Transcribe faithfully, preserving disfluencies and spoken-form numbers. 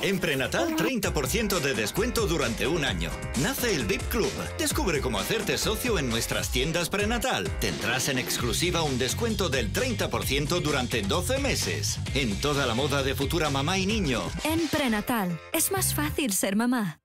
En Prenatal, treinta por ciento de descuento durante un año. Nace el V I P Club. Descubre cómo hacerte socio en nuestras tiendas Prenatal. Tendrás en exclusiva un descuento del treinta por ciento durante doce meses. En toda la moda de futura mamá y niño. En Prenatal, es más fácil ser mamá.